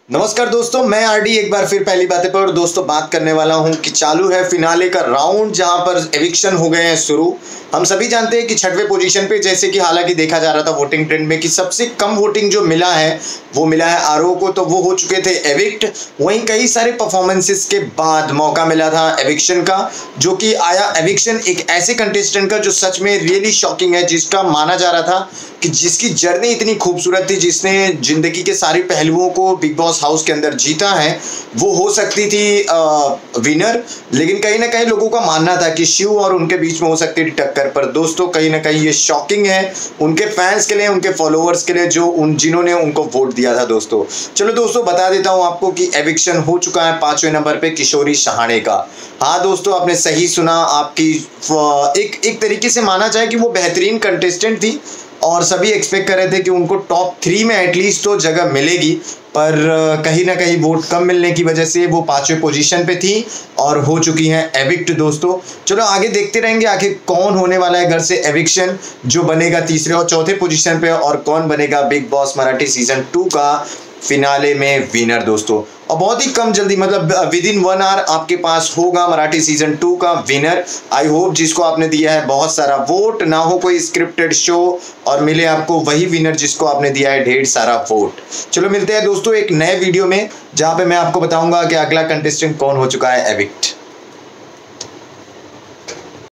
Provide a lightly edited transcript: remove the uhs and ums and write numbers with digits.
नमस्कार दोस्तों, मैं आरडी एक बार फिर पहली बातें पर दोस्तों बात करने वाला हूं कि चालू है फिनाले का राउंड जहां पर एविक्शन हो गए हैं शुरू। हम सभी जानते हैं कि छठवें पोजीशन पे, जैसे कि हालांकि देखा जा रहा था वोटिंग ट्रेंड में कि सबसे कम वोटिंग जो मिला है वो मिला है आरओ को, तो वो हो चुके थे एविक्ट। वहीं कई सारे परफॉर्मेंसेस के बाद मौका मिला था एविक्शन का, जो कि आया एविक्शन एक ऐसे कंटेस्टेंट का जो सच में रियली शॉकिंग है, जिसका माना जा रहा था कि जिसकी जर्नी इतनी खूबसूरत थी, जिसने जिंदगी के सारे पहलुओं को बिग बॉस हाउस के अंदर जीता है, वो हो सकती थी विनर। लेकिन कहीं ना कहीं लोगों का मानना था कि शिव और उनके बीच में हो सकती थी टक्कर। पर दोस्तों कहीं ना कहीं ये शॉकिंग है उनके फैंस के लिए, उनके फॉलोअर्स के लिए, जिन्होंने उनको वोट दिया था। दोस्तों चलो दोस्तों बता देता हूं आपको कि एविक्शन हो चुका है 5वें नंबर पे किशोरी शहाणे का। हाँ दोस्तों, आपने सही सुना। आपकी एक तरीके से माना जाए कि वो बेहतरीन कंटेस्टेंट थी और सभी एक्सपेक्ट कर रहे थे कि उनको टॉप 3 में एटलीस्ट तो जगह मिलेगी, पर कहीं ना कहीं वोट कम मिलने की वजह से वो 5वें पोजीशन पे थी और हो चुकी हैं एविक्ट। दोस्तों चलो आगे देखते रहेंगे आखिर कौन होने वाला है घर से एविक्शन, जो बनेगा 3रे और 4थे पोजीशन पे, और कौन बनेगा बिग बॉस मराठी सीजन 2 का फिनाले में विनर। दोस्तों और बहुत ही कम जल्दी, मतलब विद इन 1 आवर आपके पास होगा मराठी सीजन 2 का विनर। आई होप जिसको आपने दिया है बहुत सारा वोट, ना हो कोई स्क्रिप्टेड शो और मिले आपको वही विनर जिसको आपने दिया है ढेर सारा वोट। चलो मिलते हैं दोस्तों एक नए वीडियो में, जहां पे मैं आपको बताऊंगा कि अगला कंटेस्टेंट कौन हो चुका है एविक्ट।